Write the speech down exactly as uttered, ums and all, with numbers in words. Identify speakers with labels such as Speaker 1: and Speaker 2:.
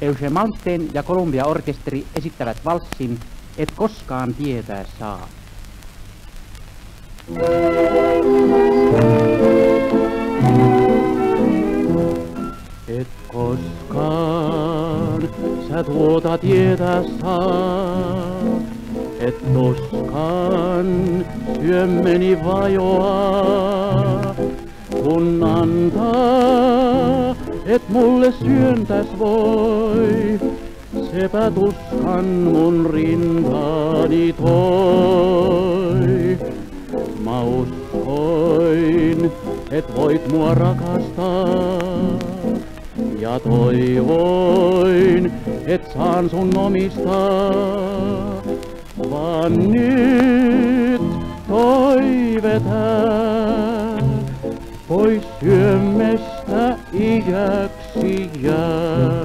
Speaker 1: Eugene Malmsteen ja Columbia Orkesteri esittävät valssin Et koskaan tietää saa. Et koskaan sä tuota tietää saa, et koskaan syömmeni vajoaa, kun antaa, et mulle syöntäs voi, sepä tuskan mun rintaani toi. Mä uskoin, et voit mua rakastaa, ja toivoin, et saan sun omistaa, vaan nyt toivetään pois syömestä iäksi jää.